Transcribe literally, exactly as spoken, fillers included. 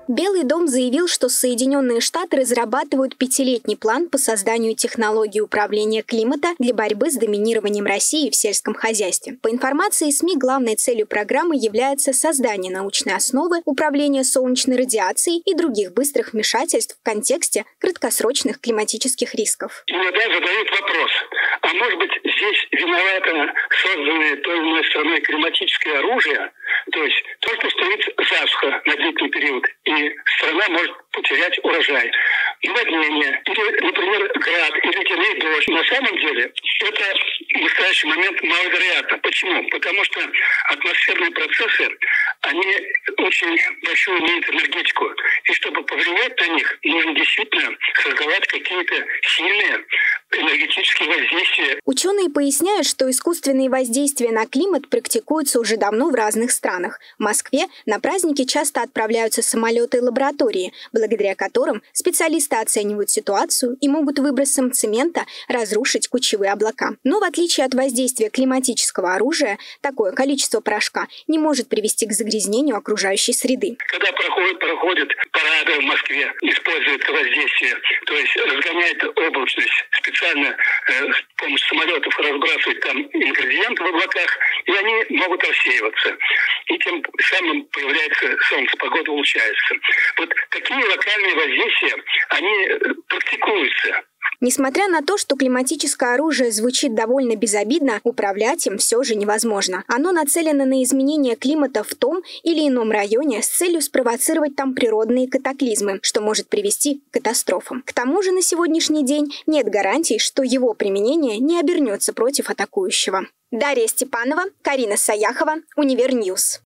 Белый дом заявил, что Соединенные Штаты разрабатывают пятилетний план по созданию технологий управления климата для борьбы с доминированием России в сельском хозяйстве. По информации СМИ, главной целью программы является создание научной основы управления солнечной радиацией и других быстрых вмешательств в контексте краткосрочных климатических рисков. Иногда задают вопрос, а может быть здесь виновато созданное той или иной страной климатическое оружие, то есть то, что стоит засуха на длительный период, и страна может потерять урожай, наводнение, или, например, град, или ледяной дождь. На самом деле это в настоящий момент маловероятно. Почему? Потому что атмосферные процессы, они очень большую имеют энергетику. И чтобы повлиять на них, нужно действительно создавать какие-то сильные энергетические воздействия. Ученые поясняют, что искусственные воздействия на климат практикуются уже давно в разных странах. В Москве на праздники часто отправляются самолеты и лаборатории, благодаря которым специалисты оценивают ситуацию и могут выбросом цемента разрушить кучевые облака. Но в отличие от воздействия климатического оружия, такое количество порошка не может привести к загрязнению окружающей среды. Когда проходят, проходят парады в Москве, используют воздействие, то есть разгоняет облачность, специально э, с помощью самолетов разбрасывают там ингредиенты в облаках, и они могут рассеиваться. И тем самым появляется солнце, погода улучшается. Вот такие локальные воздействия, они практикуются. Несмотря на то, что климатическое оружие звучит довольно безобидно, управлять им все же невозможно. Оно нацелено на изменение климата в том или ином районе с целью спровоцировать там природные катаклизмы, что может привести к катастрофам. К тому же на сегодняшний день нет гарантий, что его применение не обернется против атакующего. Дарья Степанова, Карина Саяхова, Универньюз.